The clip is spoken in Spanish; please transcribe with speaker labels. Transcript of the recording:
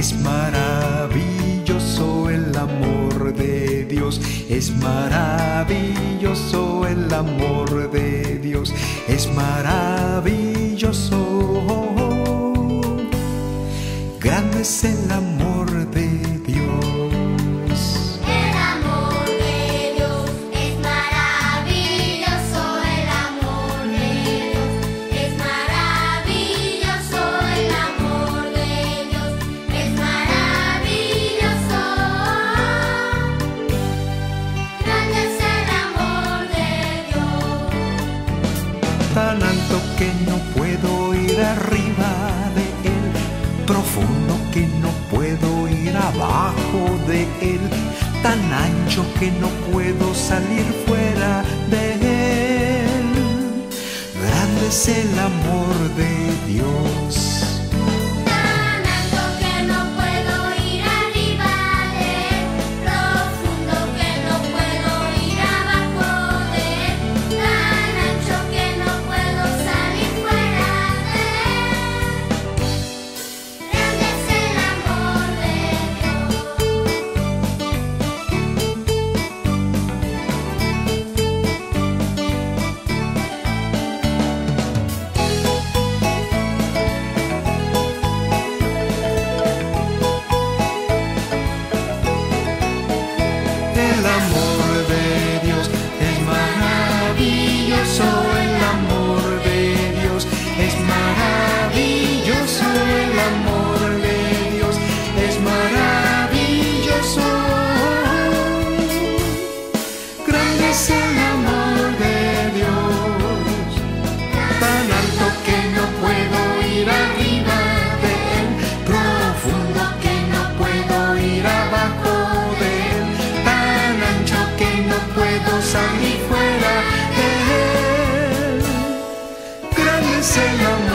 Speaker 1: Es maravilloso el amor de Dios. Es maravilloso el amor de Dios. Es maravilloso. Grande es el amor de Dios.
Speaker 2: El amor de Dios es maravilloso. El amor de Dios es maravilloso. El amor de Dios es maravilloso. Grande es el amor de Dios.
Speaker 1: Tan alto que no puedo ir arriba de él, profundo que no puedo ir abajo de él, tan ancho que no puedo salir fuera de él. Grande es el amor de Dios.
Speaker 2: Tan alto que no puedo ir arriba de él, profundo que no puedo ir abajo de él, tan ancho que no puedo salir fuera de él. Grande es el amor de Dios.
Speaker 1: El amor de Dios es maravilloso. El amor de Dios es maravilloso. El amor de Dios es maravilloso. Grande es el amor de Dios. Tan alto que no puedo ir arriba de él, profundo que no puedo ir abajo de él, tan ancho que no puedo salir fuera de él. Grande es el amor